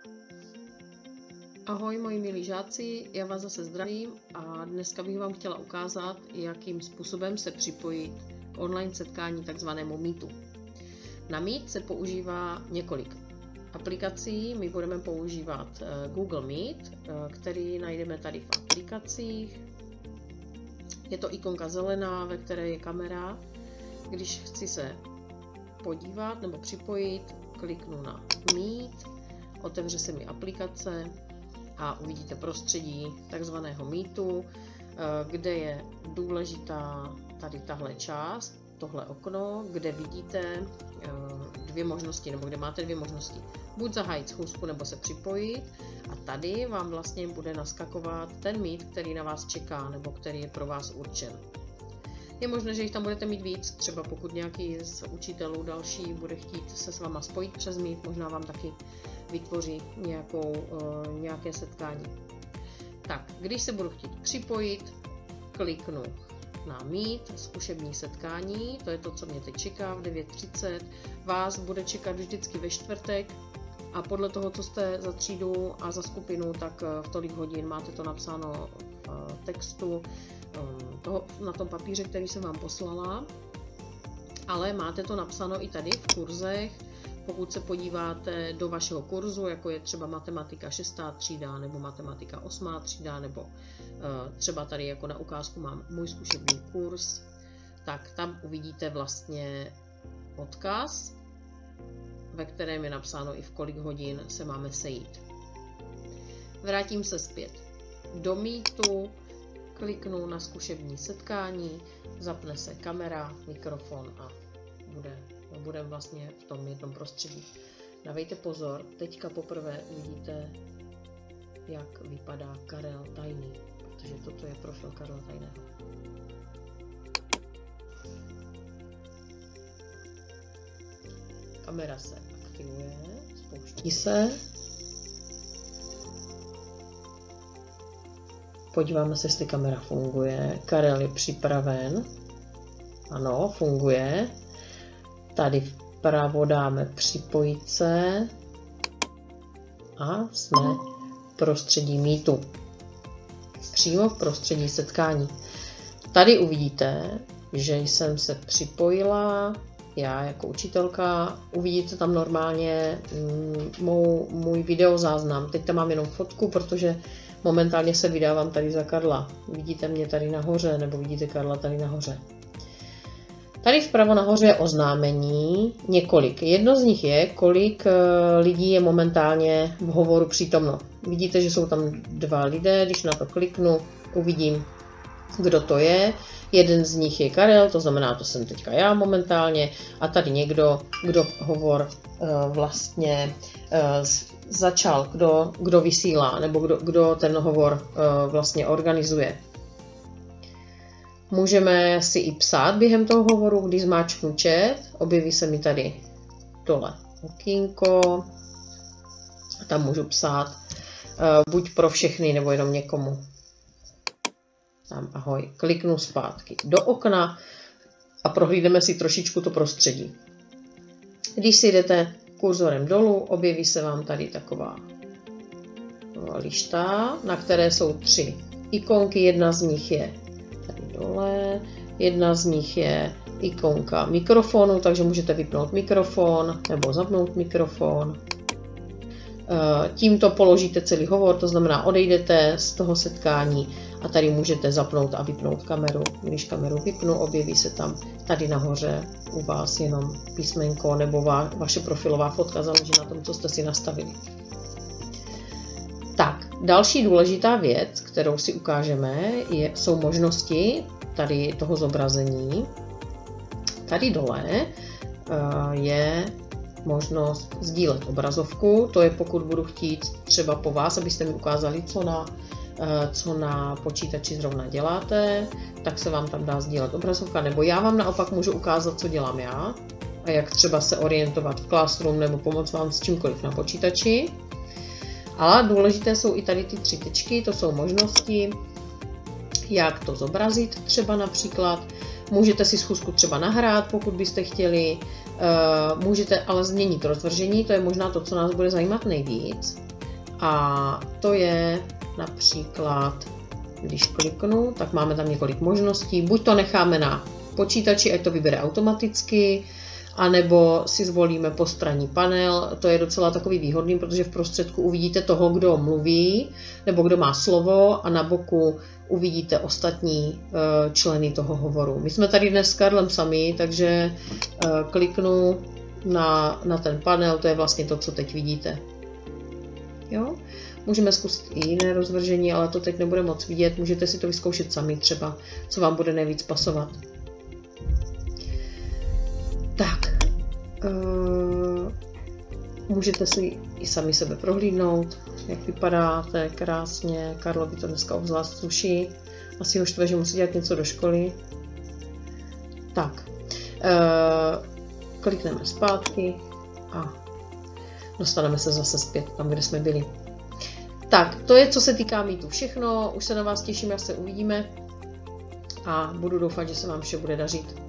Ahoj moji milí žáci, já vás zase zdravím a dneska bych vám chtěla ukázat, jakým způsobem se připojit k online setkání takzvanému Meetu. Na Meet se používá několik aplikací, my budeme používat Google Meet, který najdeme tady v aplikacích. Je to ikonka zelená, ve které je kamera. Když chci se podívat nebo připojit, kliknu na Meet, otevře se mi aplikace a uvidíte prostředí takzvaného Meetu, kde je důležitá tady tahle část, tohle okno, kde vidíte dvě možnosti, nebo kde máte dvě možnosti. Buď zahájit schůzku, nebo se připojit. A tady vám vlastně bude naskakovat ten Meet, který na vás čeká, nebo který je pro vás určen. Je možné, že jich tam budete mít víc, třeba pokud nějaký z učitelů další bude chtít se s váma spojit přes Meet, možná vám taky vytvoří nějaké setkání. Tak, když se budu chtít připojit, kliknu na Meet, zkušební setkání, to je to, co mě teď čeká v 9:30. Vás bude čekat vždycky ve čtvrtek a podle toho, co jste za třídu a za skupinu, tak v tolik hodin máte to napsáno v textu na tom papíře, který jsem vám poslala, ale máte to napsáno i tady v kurzech. Pokud se podíváte do vašeho kurzu, jako je třeba matematika 6. třída nebo matematika 8. třída, nebo třeba tady jako na ukázku mám můj zkušební kurz, tak tam uvidíte vlastně odkaz, ve kterém je napsáno i v kolik hodin se máme sejít. Vrátím se zpět do Meetu, kliknu na zkušební setkání, zapne se kamera, mikrofon a budeme vlastně v tom jednom prostředí. Dávejte pozor, teďka poprvé uvidíte, jak vypadá Karel Tajný, protože toto je profil Karla Tajného. Kamera se aktivuje, spouští se. Podíváme se, jestli kamera funguje. Karel je připraven. Ano, funguje. Tady vpravo dáme připojit se a jsme v prostředí Meetu. Přímo v prostředí setkání. Tady uvidíte, že jsem se připojila, já jako učitelka, uvidíte tam normálně můj videozáznam. Teď tam mám jenom fotku, protože momentálně se vydávám tady za Karla. Vidíte mě tady nahoře, nebo vidíte Karla tady nahoře. Tady vpravo nahoře je oznámení, několik. Jedno z nich je, kolik lidí je momentálně v hovoru přítomno. Vidíte, že jsou tam 2 lidé, když na to kliknu, uvidím, kdo to je. Jeden z nich je Karel, to znamená, to jsem teďka já momentálně, a tady někdo, kdo hovor vlastně začal, kdo vysílá, nebo kdo ten hovor vlastně organizuje. Můžeme si i psát během toho hovoru, když zmáčknu chat, objeví se mi tady dole okýnko a tam můžu psát buď pro všechny, nebo jenom někomu. Tam ahoj, kliknu zpátky do okna a prohlídneme si trošičku to prostředí. Když si jdete kurzorem dolů, objeví se vám tady taková lišta, na které jsou 3 ikonky, jedna z nich je tady dole, jedna z nich je ikonka mikrofonu, takže můžete vypnout mikrofon nebo zapnout mikrofon. Tímto položíte celý hovor, to znamená odejdete z toho setkání a tady můžete zapnout a vypnout kameru. Když kameru vypnu, objeví se tam tady nahoře u vás jenom písmenko nebo vaše profilová fotka, záleží na tom, co jste si nastavili. Tak, další důležitá věc, kterou si ukážeme, jsou možnosti tady toho zobrazení. Tady dole je možnost sdílet obrazovku, to je pokud budu chtít třeba po vás, abyste mi ukázali, co na počítači zrovna děláte, tak se vám tam dá sdílet obrazovka, nebo já vám naopak můžu ukázat, co dělám já a jak třeba se orientovat v Classroom nebo pomoct vám s čímkoliv na počítači. Ale důležité jsou i tady ty 3 tečky, to jsou možnosti, jak to zobrazit třeba například. Můžete si schůzku třeba nahrát, pokud byste chtěli, můžete ale změnit rozvržení, to je možná to, co nás bude zajímat nejvíc. A to je například, když kliknu, tak máme tam několik možností. Buď to necháme na počítači, ať to vybere automaticky, anebo si zvolíme postranní panel. To je docela takový výhodný, protože v prostředku uvidíte toho, kdo mluví, nebo kdo má slovo, a na boku uvidíte ostatní členy toho hovoru. My jsme tady dnes s Karlem sami, takže kliknu na ten panel, to je vlastně to, co teď vidíte. Jo? Můžeme zkusit i jiné rozvržení, ale to teď nebude moc vidět. Můžete si to vyzkoušet sami třeba, co vám bude nejvíc pasovat. Tak, můžete si i sami sebe prohlídnout, jak vypadáte krásně. Karlovi to dneska obzvlášť sluší. Asi ho štve, že musí dělat něco do školy. Tak, klikneme zpátky a dostaneme se zase zpět tam, kde jsme byli. Tak, to je, co se týká Meetu, všechno. Už se na vás těším, až se uvidíme a budu doufat, že se vám vše bude dařit.